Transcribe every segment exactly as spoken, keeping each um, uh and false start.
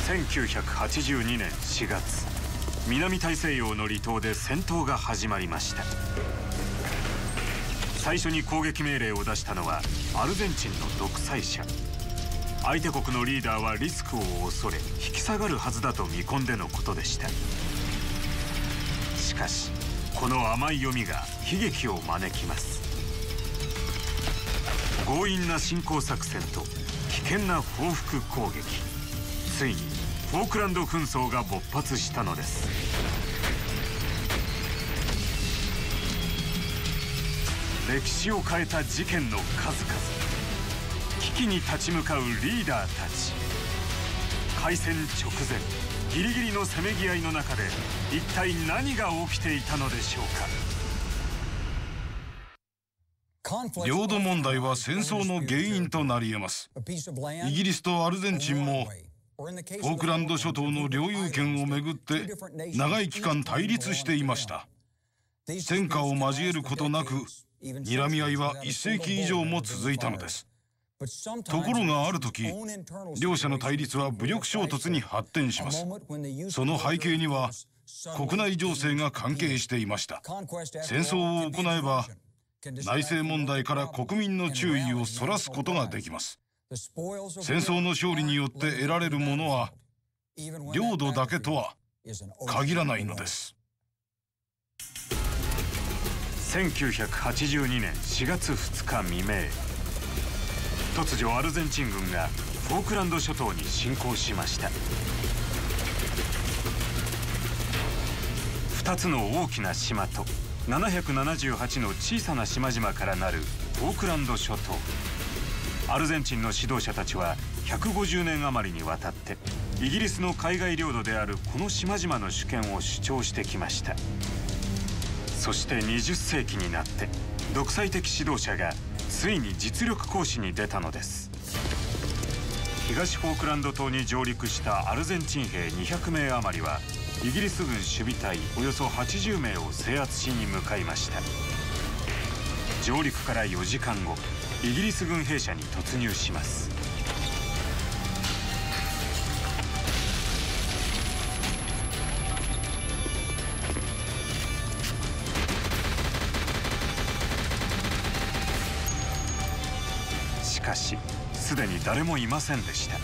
せんきゅうひゃくはちじゅうにねんしがつ、南大西洋の離島で戦闘が始まりました。最初に攻撃命令を出したのはアルゼンチンの独裁者。相手国のリーダーはリスクを恐れ引き下がるはずだと見込んでのことでした。しかしこの甘い読みが悲劇を招きます。強引な侵攻作戦と危険な報復攻撃、ついにフォークランド紛争が勃発したのです。歴史を変えた事件の数々、危機に立ち向かうリーダーたち。開戦直前、ギリギリのせめぎ合いの中で一体何が起きていたのでしょうか。 領土問題は戦争の原因となり得ます。イギリスとアルゼンチンもフォークランド諸島の領有権をめぐって長い期間対立していました。戦火を交えることなく睨み合いはいっせいき以上も続いたのです。ところがある時、両者の対立は武力衝突に発展します。その背景には国内情勢が関係していました。戦争を行えば内政問題から国民の注意をそらすことができます。戦争の勝利によって得られるものは領土だけとは限らないのです。 せんきゅうひゃくはちじゅうにねんしがつふつか未明、突如アルゼンチン軍がフォークランド諸島に侵攻しました。ふたつの大きな島とななひゃくななじゅうはちの小さな島々からなるフォークランド諸島。アルゼンチンの指導者たちはひゃくごじゅうねん余りにわたってイギリスの海外領土であるこの島々の主権を主張してきました。そしてにじゅっせいきになって独裁的指導者がついに実力行使に出たのです。東フォークランド島に上陸したアルゼンチン兵にひゃくめい余りはイギリス軍守備隊およそはちじゅうめいを制圧しに向かいました。上陸からよじかんご、イギリス軍兵舎に突入します。しかしすでに誰もいませんでした。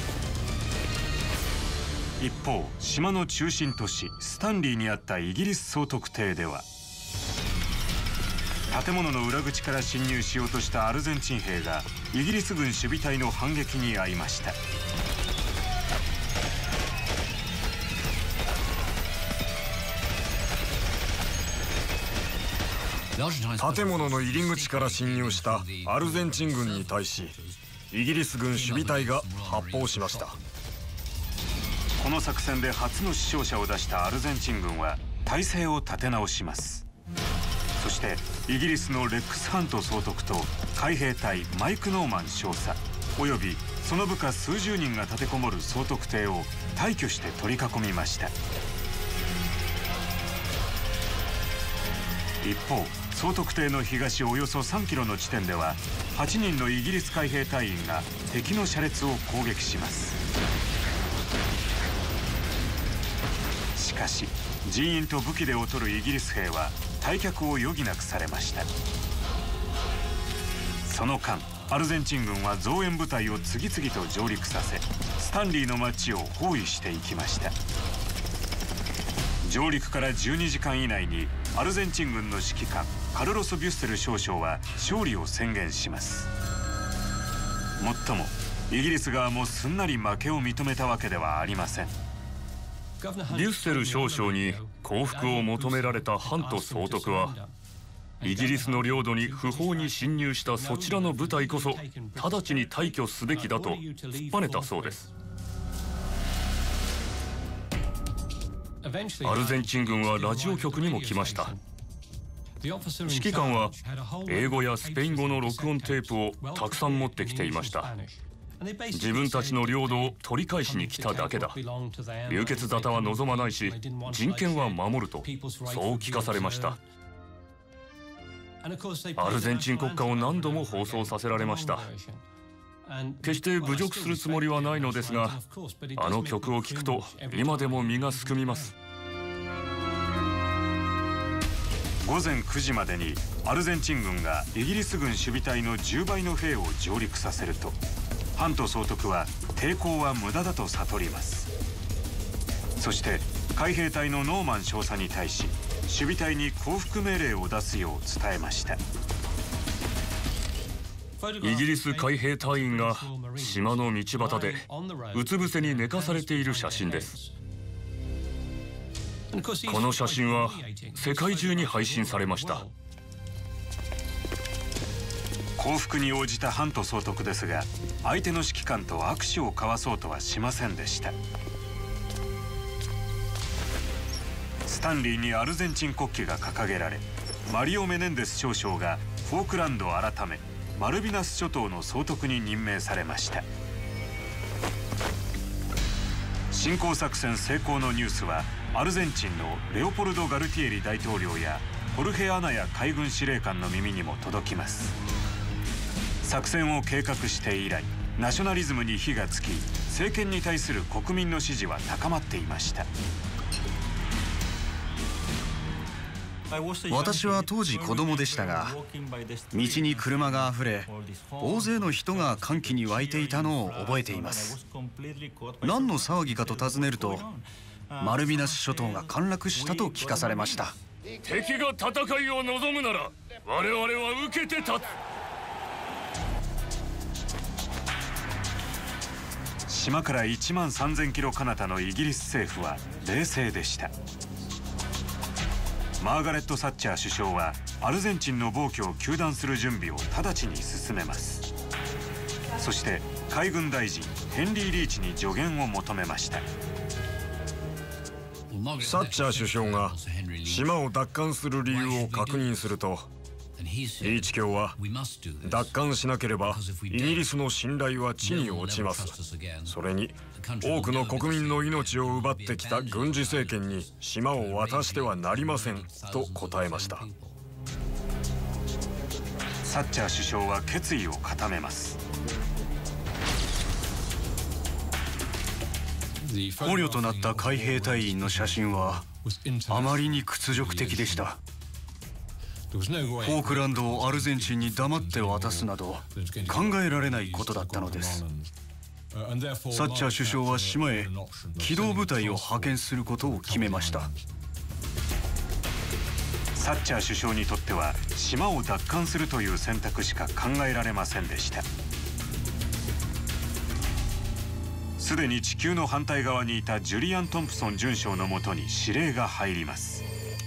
一方、島の中心都市スタンリーにあったイギリス総督邸では、建物の裏口から侵入しようとしたアルゼンチン兵がイギリス軍守備隊の反撃に遭いました。 建物の入り口から侵入したアルゼンチン軍に対しイギリス軍守備隊が発砲しました。 この作戦で初の死傷者を出したアルゼンチン軍は態勢を立て直します。そしてイギリスのレックス・ハント総督と海兵隊マイク・ノーマン少佐およびその部下数十人が立てこもる総督邸を大挙して取り囲みました。一方、総督邸の東およそさんキロの地点でははちにんのイギリス海兵隊員が敵の車列を攻撃します。しかし人員と武器で劣るイギリス兵は退却を余儀なくされました。その間アルゼンチン軍は増援部隊を次々と上陸させスタンリーの町を包囲していきました。上陸からじゅうにじかん以内にアルゼンチン軍の指揮官カルロス・ビュッセル少将は勝利を宣言します。もっともイギリス側もすんなり負けを認めたわけではありません。 ビュッセル少将に降伏を求められたハント総督はイギリスの領土に不法に侵入したそちらの部隊こそ直ちに退去すべきだと突っぱねたそうです。アルゼンチン軍はラジオ局にも来ました。指揮官は英語やスペイン語の録音テープをたくさん持ってきていました。自分たちの領土を取り返しに来ただけだ。流血沙汰は望まないし人権は守るとそう聞かされました。アルゼンチン国歌を何度も放送させられました。 決して侮辱するつもりはないのですが、あの曲を聴くと今でも身がすくみます。 午前くじまでにアルゼンチン軍がイギリス軍守備隊のじゅうばいの兵を上陸させると、ハント総督は抵抗は無駄だと悟ります。そして海兵隊のノーマン少佐に対し守備隊に降伏命令を出すよう伝えました。 イギリス海兵隊員が島の道端でうつ伏せに寝かされている写真です。この写真は世界中に配信されました。 降伏に応じたハント総督ですが、相手の指揮官と握手を交わそうとはしませんでした。スタンリーにアルゼンチン国旗が掲げられ、マリオ・メネンデス少将がフォークランド改めマルビナス諸島の総督に任命されました。侵攻作戦成功のニュースはアルゼンチンのレオポルド・ガルティエリ大統領やホルヘ・アナヤ海軍司令官の耳にも届きます。作戦を計画して以来、ナショナリズムに火がつき、政権に対する国民の支持は高まっていました。 私は当時子供でしたが、道に車があふれ、大勢の人が歓喜に沸いていたのを覚えています。何の騒ぎかと尋ねると、マルビナス諸島が陥落したと聞かされました。 敵が戦いを望むなら我々は受けて立つ。島からいちまんさんぜんキロ彼方のイギリス政府は冷静でした。マーガレット・サッチャー首相はアルゼンチンの暴挙を糾弾する準備を直ちに進めます。そして海軍大臣ヘンリー・リーチに助言を求めました。 サッチャー首相が島を奪還する理由を確認すると、リーチ卿は奪還しなければイギリスの信頼は地に落ちます。それに多くの国民の命を奪ってきた軍事政権に島を渡してはなりませんと答えました。 サッチャー首相は決意を固めます。 捕虜となった海兵隊員の写真はあまりに屈辱的でした。フォークランドをアルゼンチンに黙って渡すなど考えられないことだったのです。サッチャー首相は島へ機動部隊を派遣することを決めました。 サッチャー首相にとっては島を奪還するという選択しか考えられませんでした。すでに地球の反対側にいたジュリアン・トンプソン准将のもとに指令が入ります。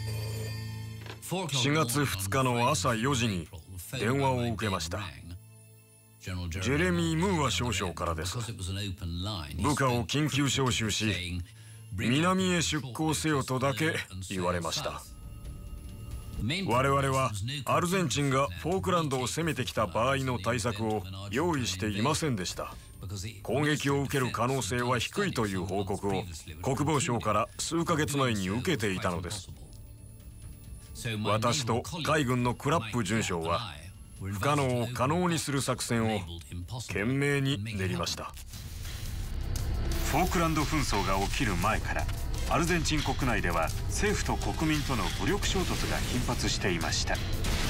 しがつふつかの朝よじに電話を受けました。ジェレミー・ムーア少将からです。部下を緊急招集し、南へ出港せよとだけ言われました。我々はアルゼンチンがフォークランドを攻めてきた場合の対策を用意していませんでした。攻撃を受ける可能性は低いという報告を国防省から数ヶ月前に受けていたのです。私と海軍のクラップ准将は不可能を可能にする作戦を懸命に練りました。 フォークランド紛争が起きる前からアルゼンチン国内では政府と国民との武力衝突が頻発していました。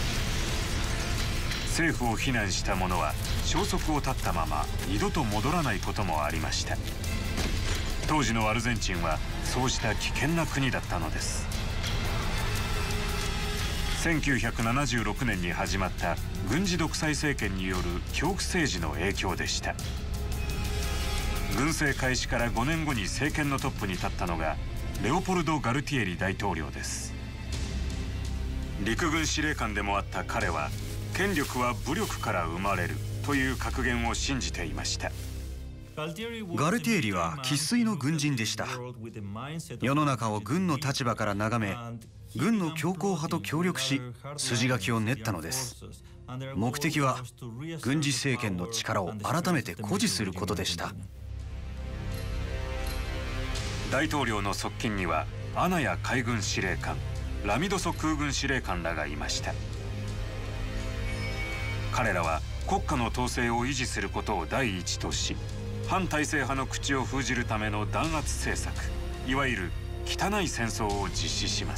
政府を非難した者は消息を絶ったまま二度と戻らないこともありました。当時のアルゼンチンはそうした危険な国だったのです。せんきゅうひゃくななじゅうろくねんに始まった軍事独裁政権による恐怖政治の影響でした。軍政開始からごねんごに政権のトップに立ったのがレオポルド・ガルティエリ大統領です。陸軍司令官でもあった彼は、権力は武力から生まれるという格言を信じていました。 ガルティエリは生粋の軍人でした。世の中を軍の立場から眺め、軍の強硬派と協力し筋書きを練ったのです。目的は軍事政権の力を改めて誇示することでした。 大統領の側近にはアナヤ海軍司令官、ラミドソ空軍司令官らがいました。彼らは国家の統制を維持することを第一とし、反体制派の口を封じるための弾圧政策、いわゆる汚い戦争を実施します。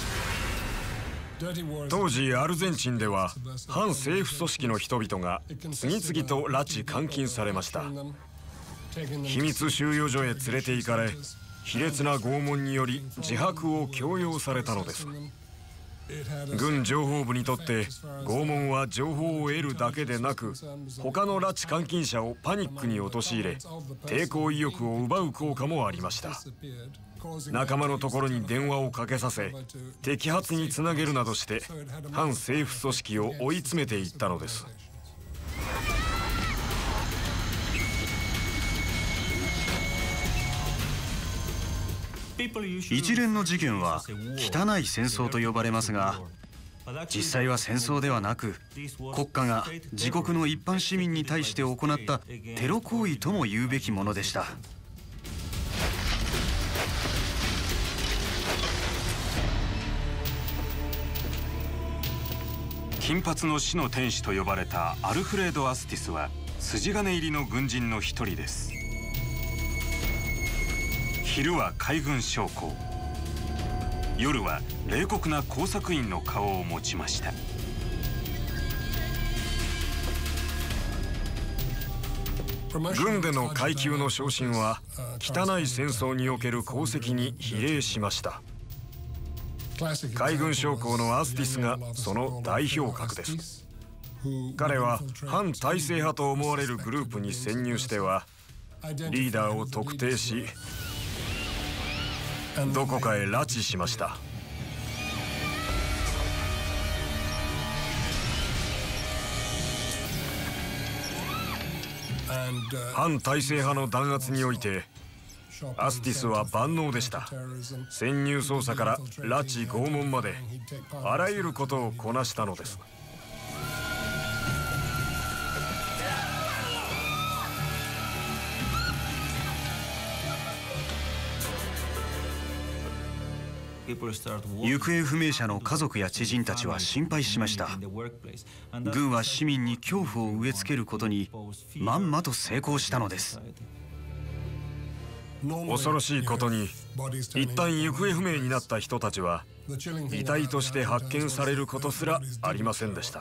当時アルゼンチンでは反政府組織の人々が次々と拉致監禁されました。秘密収容所へ連れて行かれ、卑劣な拷問により自白を強要されたのです。軍情報部にとって拷問は情報を得るだけでなく、他の拉致監禁者をパニックに陥れ、抵抗意欲を奪う効果もありました。仲間のところに電話をかけさせ、摘発につなげるなどして反政府組織を追い詰めていったのです。 一連の事件は汚い戦争と呼ばれますが、実際は戦争ではなく、国家が自国の一般市民に対して行ったテロ行為とも言うべきものでした。 金髪の死の天使と呼ばれたアルフレード・アスティスは筋金入りの軍人の一人です。昼は海軍将校、夜は冷酷な工作員の顔を持ちました。 軍での階級の昇進は汚い戦争における功績に比例しました。海軍将校のアスティスがその代表格です。彼は反体制派と思われるグループに潜入しては、リーダーを特定し、どこかへ拉致しました。反体制派の弾圧においてアスティスは万能でした。潜入捜査から拉致拷問まであらゆることをこなしたのです。 行方不明者の家族や知人たちは心配しました。軍は市民に恐怖を植え付けることにまんまと成功したのです。 恐ろしいことに、一旦行方不明になった人たちは遺体として発見されることすらありませんでした。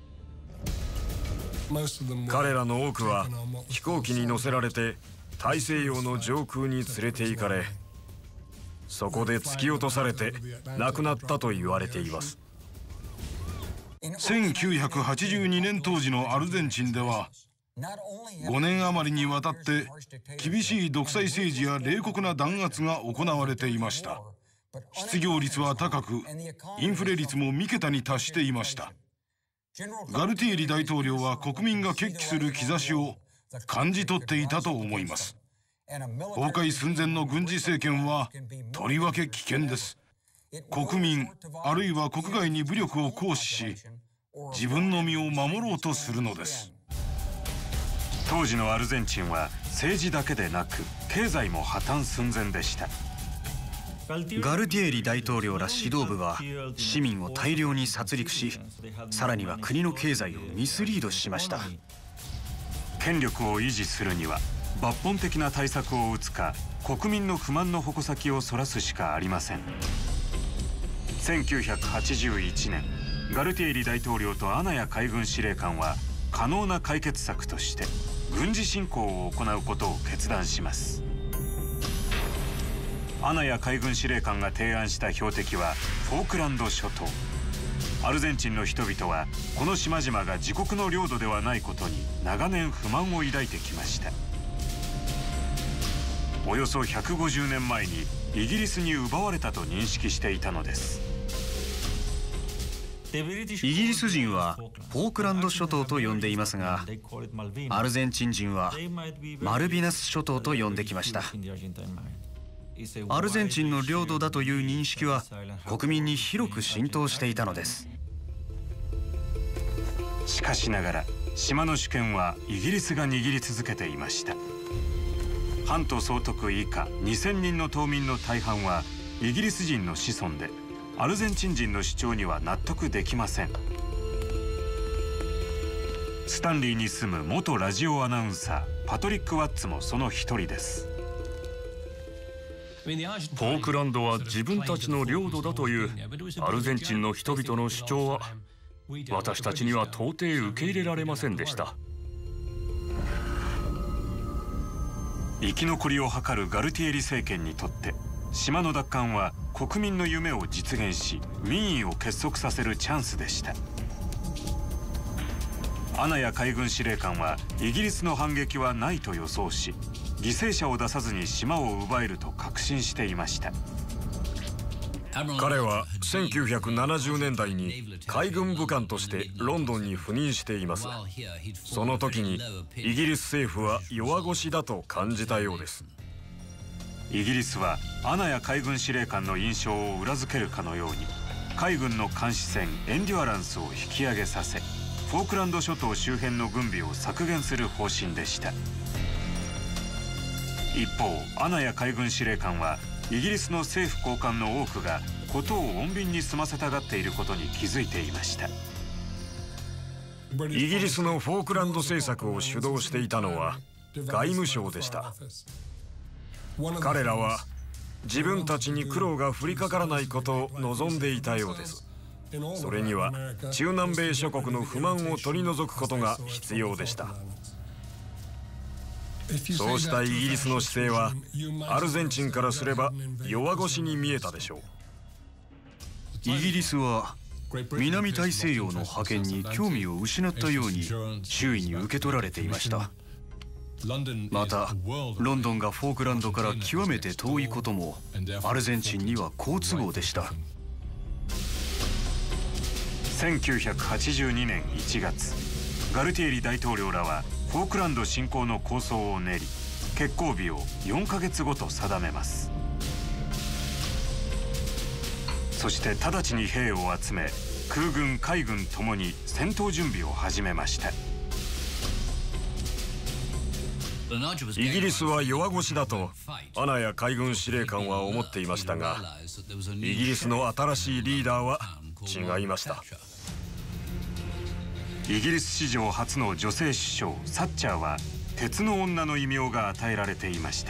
彼らの多くは飛行機に乗せられて大西洋の上空に連れて行かれ、そこで突き落とされて亡くなったと言われています。 せんきゅうひゃくはちじゅうにねん当時のアルゼンチンでは、ごねん余りにわたって厳しい独裁政治や冷酷な弾圧が行われていました。失業率は高く、インフレ率も三桁に達していました。ガルティエリ大統領は国民が決起する兆しを感じ取っていたと思います。崩壊寸前の軍事政権はとりわけ危険です。国民あるいは国外に武力を行使し、自分の身を守ろうとするのです。 当時のアルゼンチンは政治だけでなく経済も破綻寸前でした。 ガルティエリ大統領ら指導部は市民を大量に殺戮し、さらには国の経済をミスリードしました。 権力を維持するには抜本的な対策を打つか、国民の不満の矛先をそらすしかありません。せんきゅうひゃくはちじゅういちねん、ガルティエリ大統領とアナヤ海軍司令官は可能な解決策として軍事侵攻を行うことを決断します。アナヤ海軍司令官が提案した標的はフォークランド諸島。アルゼンチンの人々はこの島々が自国の領土ではないことに長年不満を抱いてきました。およそひゃくごじゅうねんまえにイギリスに奪われたと認識していたのです。 イギリス人はフォークランド諸島と呼んでいますが、アルゼンチン人はマルビナス諸島と呼んできました。アルゼンチンの領土だという認識は国民に広く浸透していたのです。 しかしながら島の主権はイギリスが握り続けていました。ハント総督以下にせんにんの島民の大半はイギリス人の子孫で、アルゼンチン人の主張には納得できません。 スタンリーに住む元ラジオアナウンサーパトリック・ワッツもその一人です。 フォークランドは自分たちの領土だというアルゼンチンの人々の主張は私たちには到底受け入れられませんでした。 生き残りを図るガルティエリ政権にとって島の奪還は国民の夢を実現し民意を結束させるチャンスでした。アナヤ海軍司令官はイギリスの反撃はないと予想し、犠牲者を出さずに島を奪えると確信していました。 彼はせんきゅうひゃくななじゅうねんだいに海軍武官としてロンドンに赴任しています。その時にイギリス政府は弱腰だと感じたようです。 イギリスはアナヤ海軍司令官の印象を裏付けるかのように海軍の監視船エンデュアランスを引き上げさせ、フォークランド諸島周辺の軍備を削減する方針でした。一方アナヤ海軍司令官はイギリスの政府高官の多くが事を穏便に済ませたがっていることに気づいていました。 イギリスのフォークランド政策を主導していたのは外務省でした。彼らは自分たちに苦労が降りかからないことを望んでいたようです。それには中南米諸国の不満を取り除くことが必要でした。そうしたイギリスの姿勢はアルゼンチンからすれば弱腰に見えたでしょう。イギリスは南大西洋の覇権に興味を失ったように周囲に受け取られていました。またロンドンがフォークランドから極めて遠いこともアルゼンチンには好都合でした。 せんきゅうひゃくはちじゅうにねんいちがつ、ガルティエリ大統領らはフォークランド侵攻の構想を練り、決行日をよんかげつごと定めます。そして直ちに兵を集め、空軍海軍ともに戦闘準備を始めました。 イギリスは弱腰だとアナヤ海軍司令官は思っていましたが、イギリスの新しいリーダーは違いました。 イギリス史上初の女性首相サッチャーは鉄の女の異名が与えられていました。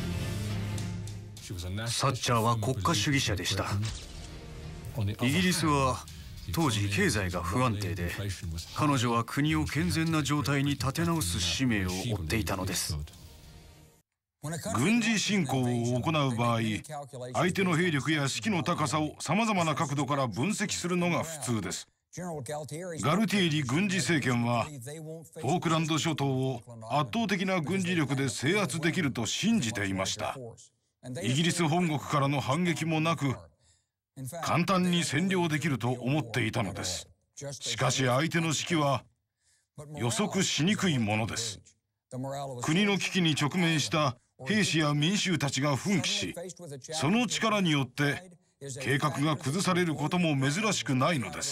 サッチャーは国家主義者でした。イギリスは当時経済が不安定で、彼女は国を健全な状態に立て直す使命を負っていたのです。 軍事侵攻を行う場合、相手の兵力や士気の高さをさまざまな角度から分析するのが普通です。ガルティエリ軍事政権はフォークランド諸島を圧倒的な軍事力で制圧できると信じていました。イギリス本国からの反撃もなく、簡単に占領できると思っていたのです。しかし相手の士気は予測しにくいものです。国の危機に直面した兵士や民衆たちが奮起し、その力によって計画が崩されることも珍しくないのです。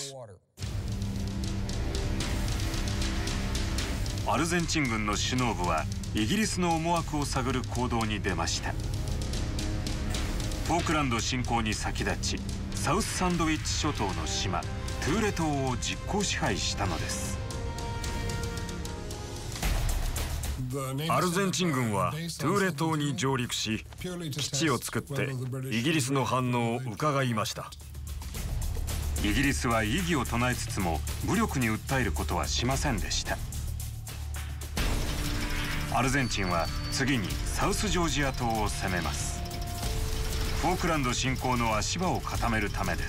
アルゼンチン軍の首脳部はイギリスの思惑を探る行動に出ました。フォークランド侵攻に先立ち、サウスサンドウィッチ諸島の島トゥーレ島を実効支配したのです。 アルゼンチン軍はトゥーレ島に上陸し、基地を作ってイギリスの反応を伺いました。 イギリスは異議を唱えつつも武力に訴えることはしませんでした。アルゼンチンは次にサウスジョージア島を攻めます。フォークランド侵攻の足場を固めるためです。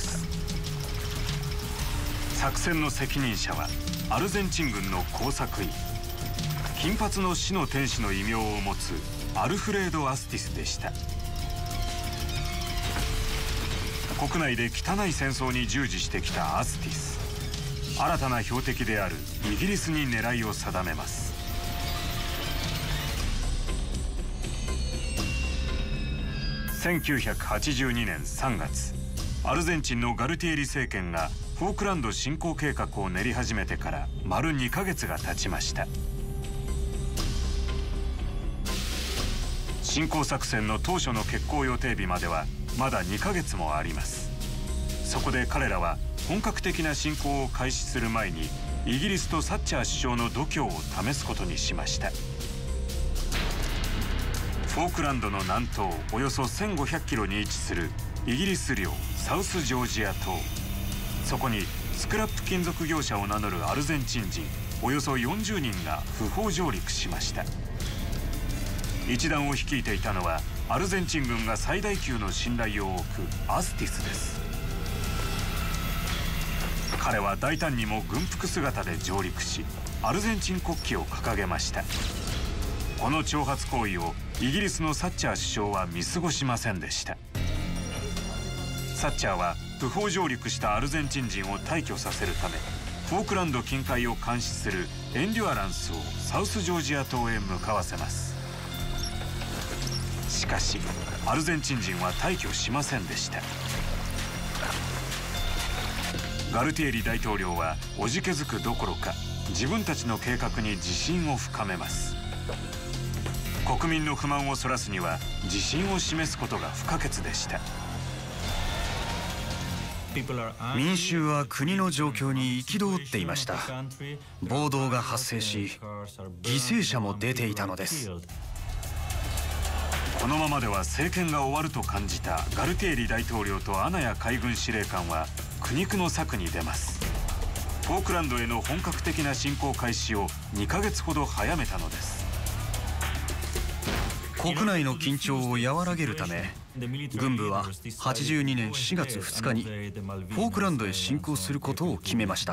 作戦の責任者はアルゼンチン軍の工作員、金髪の死の天使の異名を持つアルフレード・アスティスでした。国内で汚い戦争に従事してきたアスティス、新たな標的であるイギリスに狙いを定めます。せんきゅうひゃくはちじゅうにねんさんがつ、アルゼンチンのガルティエリ政権がフォークランド侵攻計画を練り始めてから丸にかげつが経ちました。侵攻作戦の当初の決行予定日まではまだにかげつもあります。そこで彼らは本格的な侵攻を開始する前にイギリスとサッチャー首相の度胸を試すことにしました。フォークランドの南東およそせんごひゃくキロに位置するイギリス領サウスジョージア島、そこにスクラップ金属業者を名乗るアルゼンチン人およそよんじゅうにんが不法上陸しました。一団を率いていたのはアルゼンチン軍が最大級の信頼を置くアスティスです。彼は大胆にも軍服姿で上陸し、アルゼンチン国旗を掲げました。この挑発行為をイギリスのサッチャー首相は見過ごしませんでした。サッチャーは不法上陸したアルゼンチン人を退去させるため、フォークランド近海を監視するエンデュアランスをサウスジョージア島へ向かわせます。しかしアルゼンチン人は退去しませんでした。ガルティエリ大統領はおじけづくどころか自分たちの計画に自信を深めます。国民の不満をそらすには自信を示すことが不可欠でした。 民衆は国の状況に憤っていました。暴動が発生し、犠牲者も出ていたのです。 このままでは政権が終わると感じたガルティエリ大統領とアナヤ海軍司令官は苦肉の策に出ます。フォークランドへの本格的な侵攻開始をにかげつほど早めたのです。 国内の緊張を和らげるため、軍部ははちじゅうにねんしがつふつかにフォークランドへ侵攻することを決めました。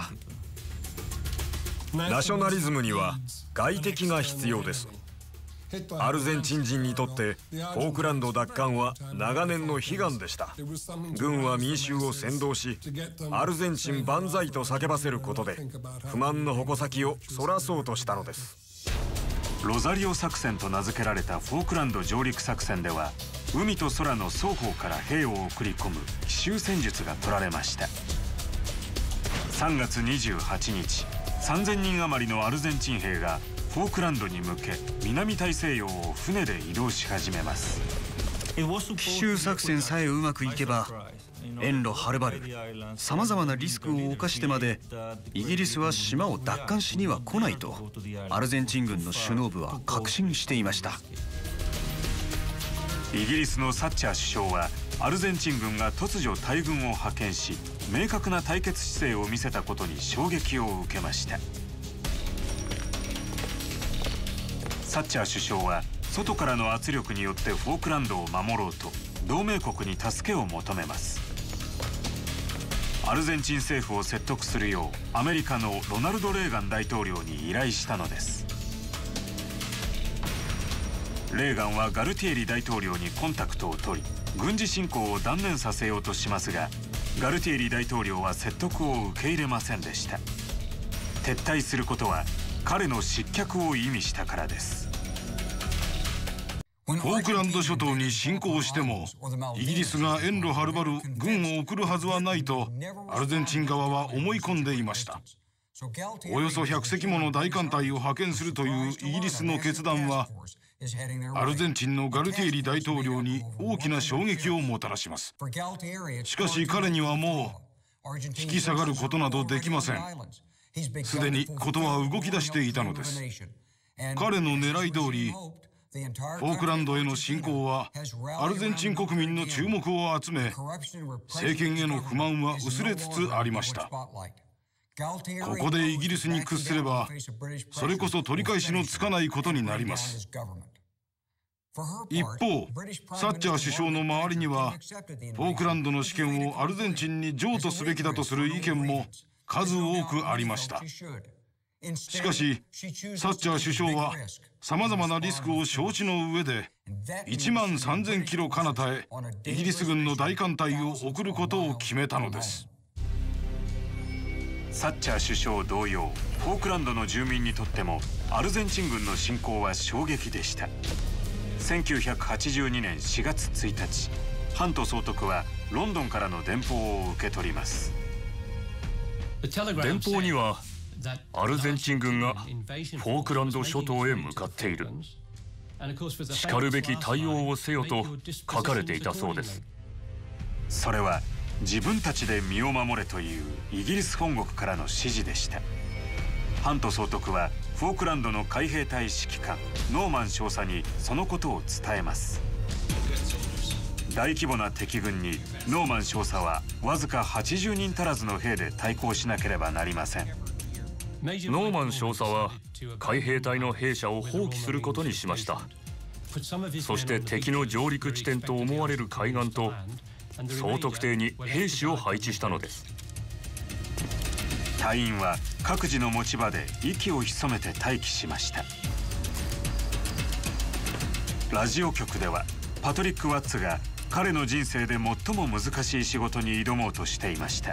ナショナリズムには外敵が必要です。アルゼンチン人にとってフォークランド奪還は長年の悲願でした。軍は民衆を扇動し、アルゼンチン万歳と叫ばせることで不満の矛先をそらそうとしたのです。 ロザリオ作戦と名付けられたフォークランド上陸作戦では、海と空の双方から兵を送り込む奇襲戦術が取られました。さんがつにじゅうはちにち、さんぜんにん余りのアルゼンチン兵がフォークランドに向け南大西洋を船で移動し始めます。 奇襲作戦さえうまくいけば、遠路はるばるさまざまなリスクを冒してまでイギリスは島を奪還しには来ないとアルゼンチン軍の首脳部は確信していました。 イギリスのサッチャー首相はアルゼンチン軍が突如大軍を派遣し、明確な対決姿勢を見せたことに衝撃を受けました。サッチャー首相は外からの圧力によってフォークランドを守ろうと同盟国に助けを求めます。アルゼンチン政府を説得するようアメリカのロナルド・レーガン大統領に依頼したのです。レーガンはガルティエリ大統領にコンタクトを取り、軍事侵攻を断念させようとしますが、ガルティエリ大統領は説得を受け入れませんでした。撤退することは彼の失脚を意味したからです。 フォークランド諸島に侵攻してもイギリスが遠路はるばる軍を送るはずはないとアルゼンチン側は思い込んでいました。およそひゃくせきもの大艦隊を派遣するというイギリスの決断はアルゼンチンのガルティエリ大統領に大きな衝撃をもたらします。しかし彼にはもう引き下がることなどできません。すでにことは動き出していたのです。彼の狙い通りフォークランドへの侵攻はアルゼンチン国民の注目を集め、政権への不満は薄れつつありました。ここでイギリスに屈すればそれこそ取り返しのつかないことになります。一方、サッチャー首相の周りにはフォークランドの主権をアルゼンチンに譲渡すべきだとする意見も数多くありました。しかしサッチャー首相はさまざまなリスクを承知の上でいちまんさんぜんキロ彼方へイギリス軍の大艦隊を送ることを決めたのです。 サッチャー首相同様、フォークランドの住民にとってもアルゼンチン軍の侵攻は衝撃でした。せんきゅうひゃくはちじゅうにねんしがつついたち、ハント総督はロンドンからの電報を受け取ります。 電報にはアルゼンチン軍がフォークランド諸島へ向かっている、しかるべき対応をせよと書かれていたそうです。 それは自分たちで身を守れというイギリス本国からの指示でした。 ハント総督はフォークランドの海兵隊指揮官ノーマン少佐にそのことを伝えます。大規模な敵軍にノーマン少佐はわずかはちじゅうにん足らずの兵で対抗しなければなりません。 ノーマン少佐は海兵隊の兵舎を放棄することにしました。そして敵の上陸地点と思われる海岸と総督邸に兵士を配置したのです。 隊員は各自の持ち場で息を潜めて待機しました。ラジオ局ではパトリック・ワッツが彼の人生で最も難しい仕事に挑もうとしていました。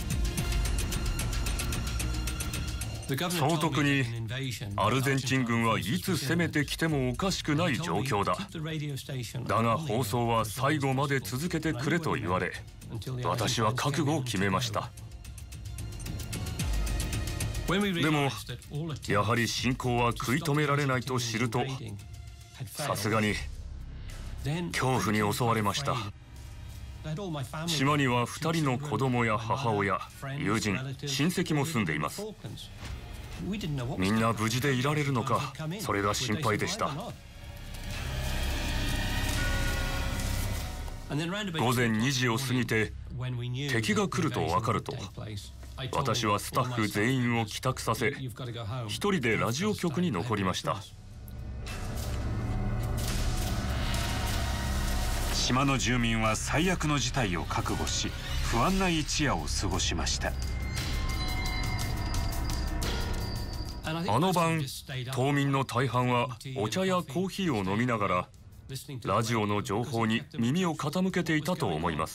総督にアルゼンチン軍はいつ攻めてきてもおかしくない状況だ。だが放送は最後まで続けてくれと言われ、私は覚悟を決めました。でもやはり侵攻は食い止められないと知ると、さすがに恐怖に襲われました。島にはふたりの子供や母親、友人、親戚も住んでいます。みんな無事でいられるのか、それが心配でした。午前にじを過ぎて敵が来ると分かると、私はスタッフ全員を帰宅させ、一人でラジオ局に残りました。 島の住民は最悪の事態を覚悟し、不安な一夜を過ごしました。 あの晩、島民の大半はお茶やコーヒーを飲みながらラジオの情報に耳を傾けていたと思います。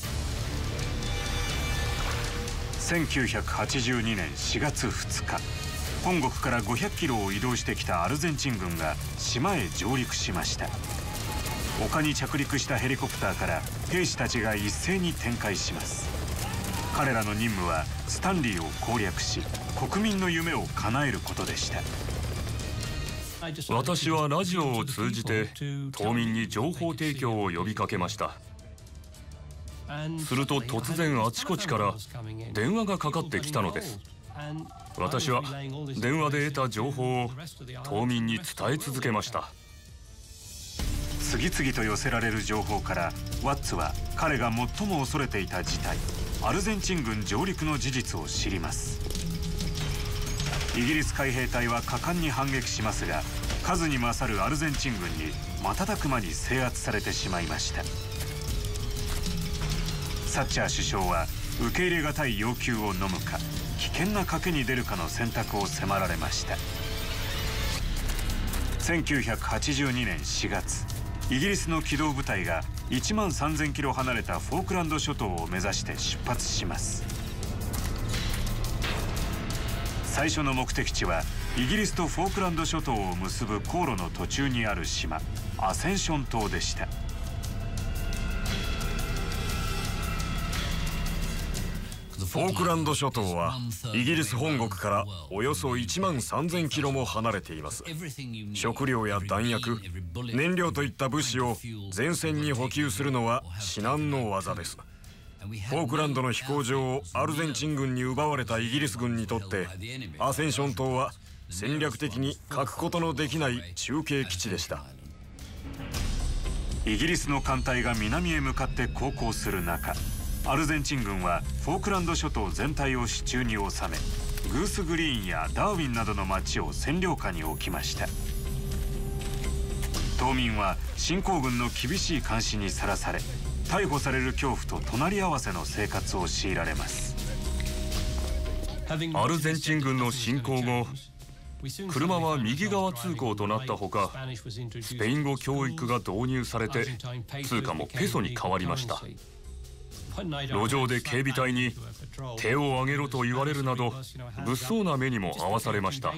せんきゅうひゃくはちじゅうにねんしがつふつか、本国からごひゃくキロを移動してきたアルゼンチン軍が島へ上陸しました。丘に着陸したヘリコプターから兵士たちが一斉に展開します。彼らの任務はスタンリーを攻略し、国民の夢を叶えることでした。 私はラジオを通じて島民に情報提供を呼びかけました。すると突然あちこちから電話がかかってきたのです。私は電話で得た情報を島民に伝え続けました。 次々と寄せられる情報からワッツは彼が最も恐れていた事態、アルゼンチン軍上陸の事実を知ります。イギリス海兵隊は果敢に反撃しますが、数に勝るアルゼンチン軍に瞬く間に制圧されてしまいました。サッチャー首相は受け入れがたい要求を飲むか、危険な賭けに出るかの選択を迫られました。せんきゅうひゃくはちじゅうにねんしがつ、イギリスの機動部隊がいちまんさんぜんキロ離れたフォークランド諸島を目指して出発します。最初の目的地はイギリスとフォークランド諸島を結ぶ航路の途中にある島、アセンション島でした。 フォークランド諸島はイギリス本国からおよそいちまんさんぜんキロも離れています。食料や弾薬、燃料といった物資を前線に補給するのは至難の業です。フォークランドの飛行場をアルゼンチン軍に奪われたイギリス軍にとってアセンション島は戦略的に欠くことのできない中継基地でした。 イギリスの艦隊が南へ向かって航行する中、アルゼンチン軍はフォークランド諸島全体を手中に収め、グースグリーンやダーウィンなどの町を占領下に置きました。島民は侵攻軍の厳しい監視にさらされ、逮捕される恐怖と隣り合わせの生活を強いられます。 アルゼンチン軍の侵攻後、車は右側通行となったほか、スペイン語教育が導入されて通貨もペソに変わりました。路上で警備隊に手を挙げろと言われるなど物騒な目にも遭わされました。 フ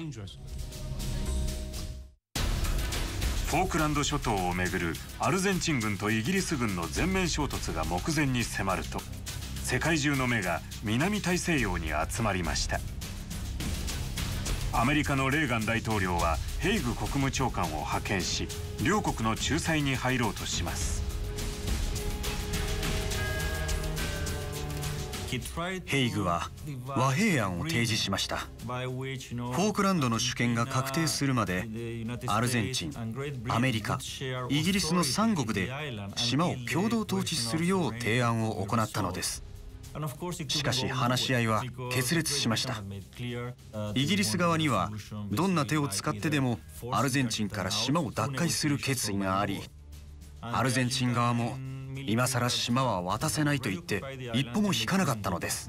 ォークランド諸島をめぐるアルゼンチン軍とイギリス軍の全面衝突が目前に迫ると、世界中の目が南大西洋に集まりました。アメリカのレーガン大統領はヘイグ国務長官を派遣し、両国の仲裁に入ろうとします。 ヘイグは和平案を提示しました。フォークランドの主権が確定するまでアルゼンチン、アメリカ、イギリスのさん国で島を共同統治するよう提案を行ったのです。しかし話し合いは決裂しました。イギリス側にはどんな手を使ってでもアルゼンチンから島を奪回する決意があり、アルゼンチン側も今さら島は渡せないと言って一歩も引かなかったのです。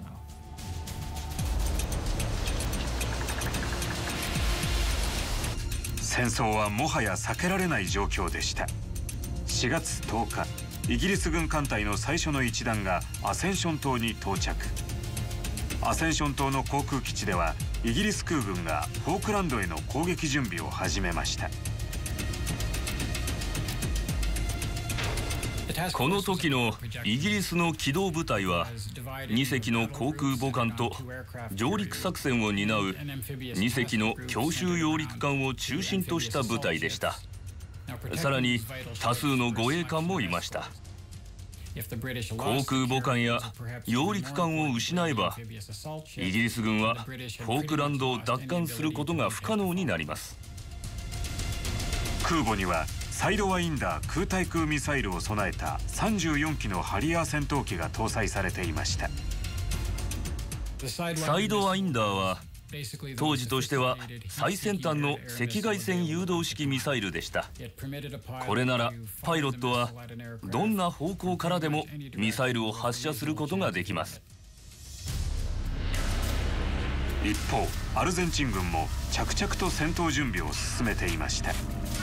戦争はもはや避けられない状況でした。しがつとおか、イギリス軍艦隊の最初の一団がアセンション島に到着。アセンション島の航空基地ではイギリス空軍がフォークランドへの攻撃準備を始めました。 この時のイギリスの機動部隊はにせきの航空母艦と上陸作戦を担うにせきの強襲揚陸艦を中心とした部隊でした。さらに多数の護衛艦もいました。航空母艦や揚陸艦を失えばイギリス軍はフォークランドを奪還することが不可能になります。 空母にはサイドワインダー空対空ミサイルを備えたさんじゅうよんきのハリアー戦闘機が搭載されていました。 サイドワインダーは当時としては最先端の赤外線誘導式ミサイルでした。これならパイロットはどんな方向からでもミサイルを発射することができます。 一方、アルゼンチン軍も着々と戦闘準備を進めていました。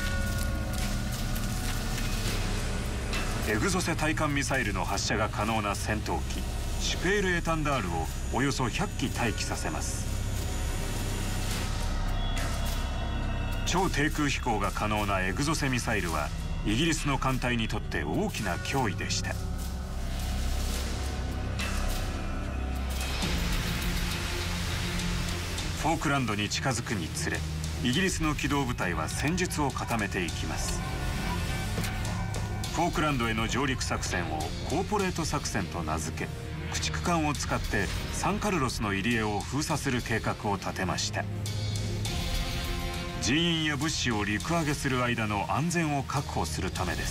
エグゾセ対艦ミサイルの発射が可能な戦闘機シュペール・エタンダールをおよそひゃっき待機させます。超低空飛行が可能なエグゾセミサイルはイギリスの艦隊にとって大きな脅威でした。フォークランドに近づくにつれイギリスの機動部隊は戦術を固めていきます。フォークランドへの上陸作戦をコーポレート作戦と名付け、駆逐艦を使ってサンカルロスの入り江を封鎖する計画を立てました。人員や物資を陸揚げする間の安全を確保するためです。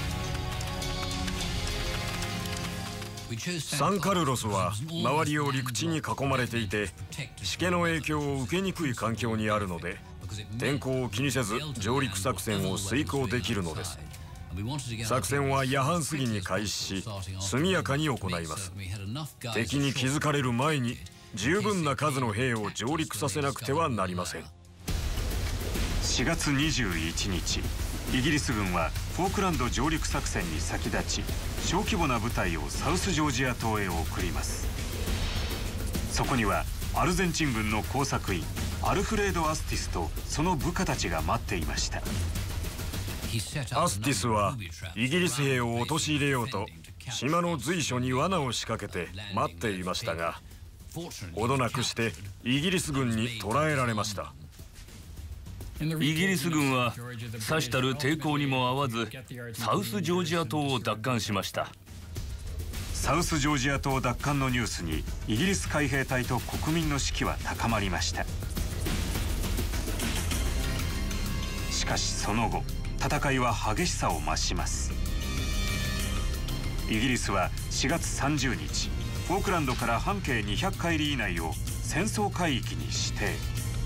サンカルロスは周りを陸地に囲まれていてしけの影響を受けにくい環境にあるので、天候を気にせず上陸作戦を遂行できるのです。作戦は夜半過ぎに開始し速やかに行います。敵に気づかれる前に十分な数の兵を上陸させなくてはなりません。 しがつにじゅういちにち、イギリス軍はフォークランド上陸作戦に先立ち小規模な部隊をサウスジョージア島へ送ります。そこにはアルゼンチン軍の工作員アルフレード・アスティスとその部下たちが待っていました。 アスティスはイギリス兵を陥れようと島の随所に罠を仕掛けて待っていましたが、ほどなくしてイギリス軍に捕らえられました。 イギリス軍はさしたる抵抗にも合わずサウスジョージア島を奪還しました。 サウスジョージア島奪還のニュースにイギリス海兵隊と国民の士気は高まりました。しかしその後戦いは激しさを増します。イギリスはしがつさんじゅうにちフォークランドから半径にひゃっカイリ以内を戦争海域に指定。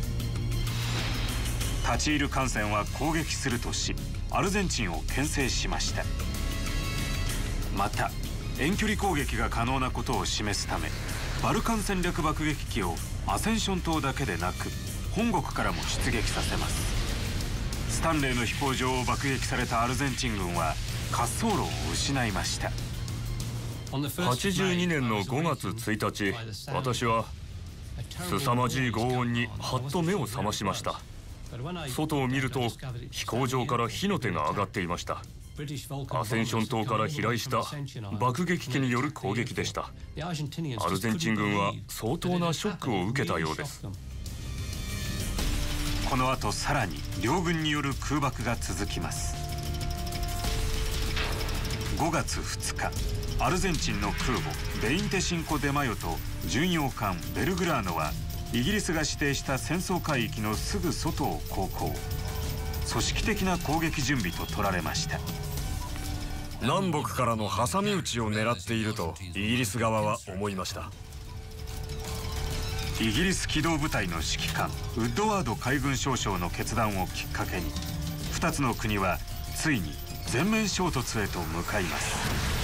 立ち入る艦船は攻撃するとしアルゼンチンを牽制しました。また遠距離攻撃が可能なことを示すためバルカン戦略爆撃機をアセンション島だけでなく本国からも出撃させます。スタンレーの飛行場を爆撃されたアルゼンチン軍は滑走路を失いました。 はちじゅうにねんのごがつついたち、私は凄まじい轟音にはっと目を覚ましました。外を見ると飛行場から火の手が上がっていました。アセンション島から飛来した爆撃機による攻撃でした。アルゼンチン軍は相当なショックを受けたようです。 この後さらに両軍による空爆が続きます。ごがつふつか、 アルゼンチンの空母ベインテシンコ・デマヨと巡洋艦ベルグラーノはイギリスが指定した戦争海域のすぐ外を航行。組織的な攻撃準備と取られました。 南北からの挟み撃ちを狙っているとイギリス側は思いました。 イギリス機動部隊の指揮官ウッドワード海軍少将の決断をきっかけにふたつの国はついに全面衝突へと向かいます。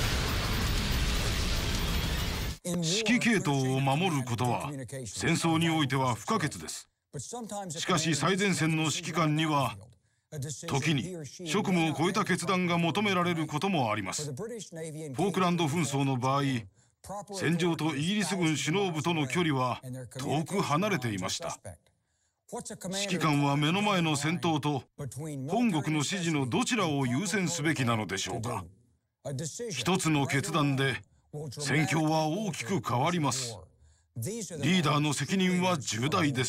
指揮系統を守ることは戦争においては不可欠です。しかし最前線の指揮官には時に職務を超えた決断が求められることもあります。フォークランド紛争の場合、戦場とイギリス軍首脳部との距離は遠く離れていました。指揮官は目の前の戦闘と本国の指示のどちらを優先すべきなのでしょうか。一つの決断で戦況は大きく変わります。リーダーの責任は重大です。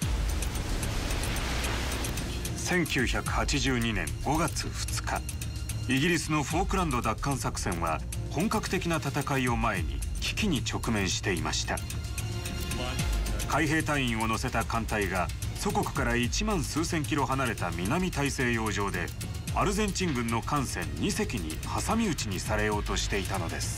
せんきゅうひゃくはちじゅうにねんごがつふつか、イギリスのフォークランド奪還作戦は本格的な戦いを前に危機に直面していました。海兵隊員を乗せた艦隊が祖国からいちまん数千キロ離れた南大西洋上でアルゼンチン軍の艦船に隻に挟み撃ちにされようとしていたのです。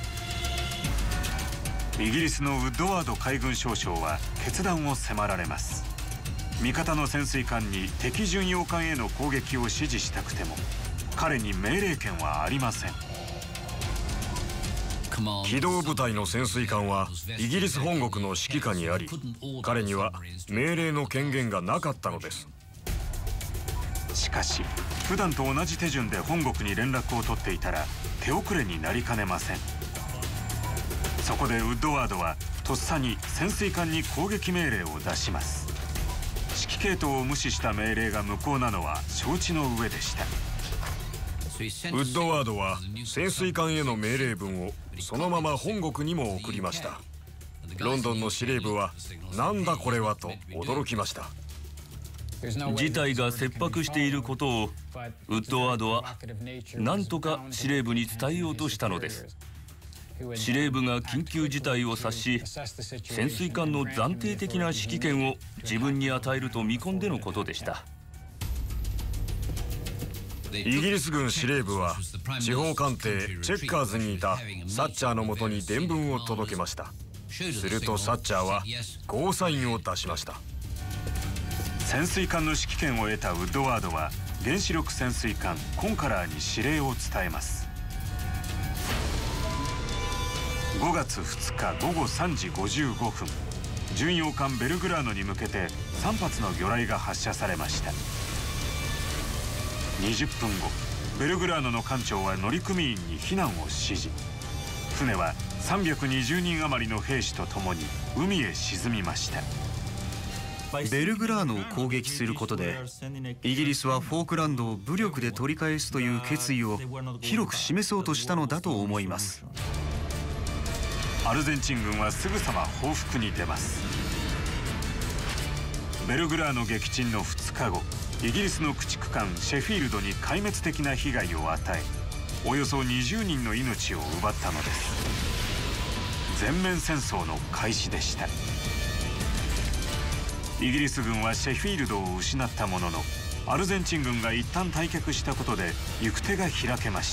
イギリスのウッドワード海軍少将は決断を迫られます。味方の潜水艦に敵巡洋艦への攻撃を指示したくても彼に命令権はありません。 機動部隊の潜水艦はイギリス本国の指揮下にあり、彼には命令の権限がなかったのです。 しかし普段と同じ手順で本国に連絡を取っていたら手遅れになりかねません。そこでウッドワードはとっさに潜水艦に攻撃命令を出します。指揮系統を無視した命令が無効なのは承知の上でした。 ウッドワードは潜水艦への命令文をそのまま本国にも送りました。ロンドンの司令部はなんだこれはと驚きました。 事態が切迫していることをウッドワードは何とか司令部に伝えようとしたのです。司令部が緊急事態を察し、潜水艦の暫定的な指揮権を自分に与えると見込んでのことでした。 イギリス軍司令部は地方艦艇チェッカーズにいたサッチャーのもとに電文を届けました。するとサッチャーはゴーサインを出しました。 潜水艦の指揮権を得たウッドワードは原子力潜水艦コンカラーに指令を伝えます。ごがつふつかごごさんじごじゅうごふん、巡洋艦ベルグラーノに向けてさんぱつの魚雷が発射されました。にじゅっぷんご、ベルグラーノの艦長は乗組員に避難を指示。船はさんびゃくにじゅうにん余りの兵士と共に海へ沈みました。 ベルグラーノを攻撃することでイギリスはフォークランドを武力で取り返すという決意を広く示そうとしたのだと思います。 アルゼンチン軍はすぐさま報復に出ます。ベルグラーノ撃沈のふつかご、イギリスの駆逐艦シェフィールドに壊滅的な被害を与え、およそにじゅうにんの命を奪ったのです。全面戦争の開始でした。イギリス軍はシェフィールドを失ったものの、アルゼンチン軍が一旦退却したことで行く手が開けました。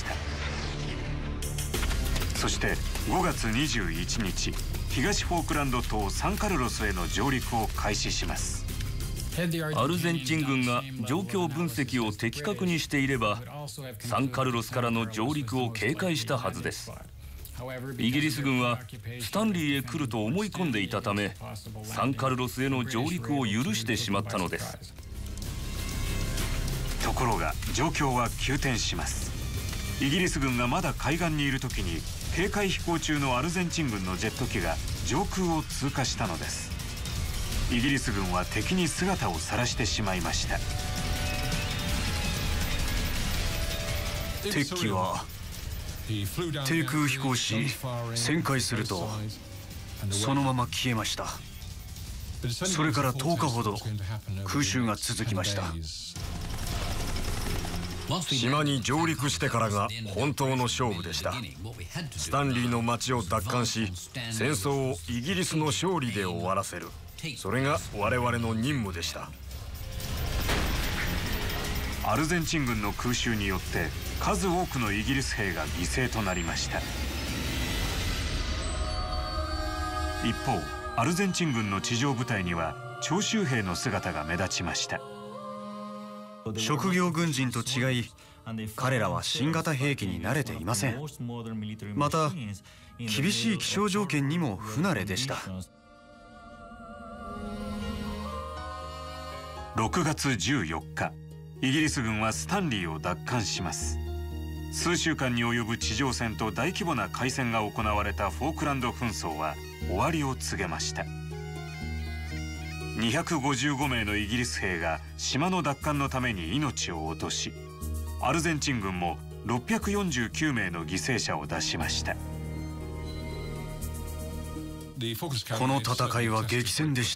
そしてごがつにじゅういちにち、東フォークランド島サンカルロスへの上陸を開始します。 アルゼンチン軍が状況分析を的確にしていればサンカルロスからの上陸を警戒したはずです。イギリス軍はスタンリーへ来ると思い込んでいたため、サンカルロスへの上陸を許してしまったのです。 ところが状況は急転します。イギリス軍がまだ海岸にいる時に警戒飛行中のアルゼンチン軍のジェット機が上空を通過したのです。イギリス軍は敵に姿を晒してしまいました。 敵機は低空飛行し旋回するとそのまま消えました。それからとおかほど空襲が続きました。 島に上陸してからが本当の勝負でした。スタンリーの町を奪還し、戦争をイギリスの勝利で終わらせる、それが我々の任務でした。 アルゼンチン軍の空襲によって数多くのイギリス兵が犠牲となりました。一方、アルゼンチン軍の地上部隊には徴集兵の姿が目立ちました。 職業軍人と違い、彼らは新型兵器に慣れていません。また厳しい気象条件にも不慣れでした。 ろくがつじゅうよっか、イギリス軍はスタンリーを奪還します。数週間に及ぶ地上戦と大規模な海戦が行われたフォークランド紛争は終わりを告げました。にひゃくごじゅうごめいのイギリス兵が島の奪還のために命を落とし、アルゼンチン軍もろっぴゃくよんじゅうきゅうめいの犠牲者を出しました。 この戦いは激戦でした。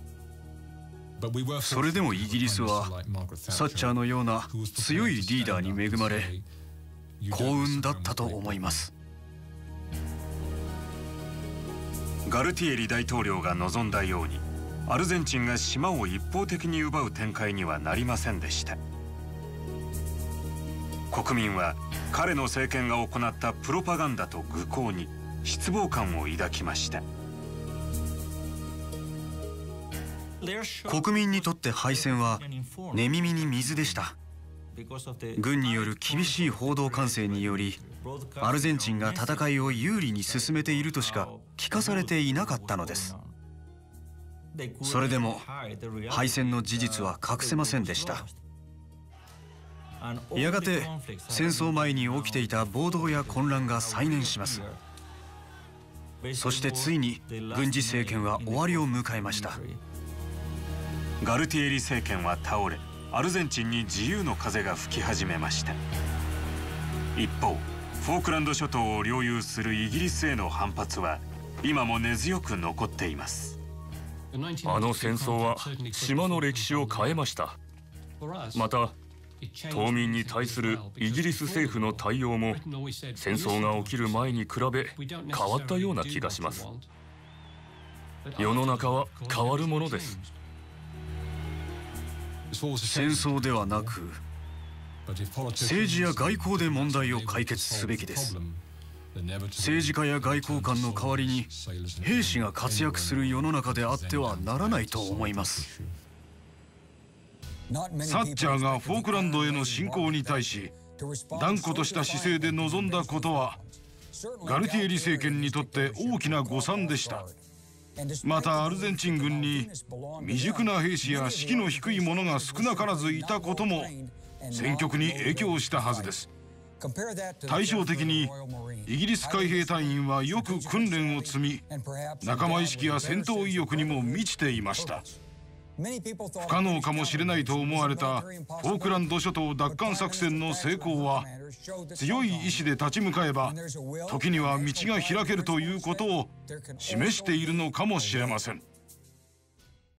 それでもイギリスはサッチャーのような強いリーダーに恵まれ幸運だったと思います。 ガルティエリ大統領が望んだように、アルゼンチンが島を一方的に奪う展開にはなりませんでした。国民は彼の政権が行ったプロパガンダと愚行に失望感を抱きました。 国民にとって敗戦は寝耳に水でした。軍による厳しい報道管制により、アルゼンチンが戦いを有利に進めているとしか聞かされていなかったのです。それでも敗戦の事実は隠せませんでした。やがて戦争前に起きていた暴動や混乱が再燃します。そしてついに軍事政権は終わりを迎えました。 ガルティエリ政権は倒れ、アルゼンチンに自由の風が吹き始めました。一方、フォークランド諸島を領有するイギリスへの反発は今も根強く残っています。 あの戦争は島の歴史を変えました。また島民に対するイギリス政府の対応も戦争が起きる前に比べ変わったような気がします。世の中は変わるものです。 戦争ではなく政治や外交で問題を解決すべきです。政治家や外交官の代わりに兵士が活躍する世の中であってはならないと思います。 サッチャーがフォークランドへの侵攻に対し断固とした姿勢で臨んだことはガルティエリ政権にとって大きな誤算でした。またアルゼンチン軍に未熟な兵士や士気の低い者が少なからずいたことも戦局に影響したはずです。対照的にイギリス海兵隊員はよく訓練を積み、仲間意識や戦闘意欲にも満ちていました。不可能かもしれないと思われたフォークランド諸島奪還作戦の成功は、強い意志で立ち向かえば時には道が開けるということを示しているのかもしれません。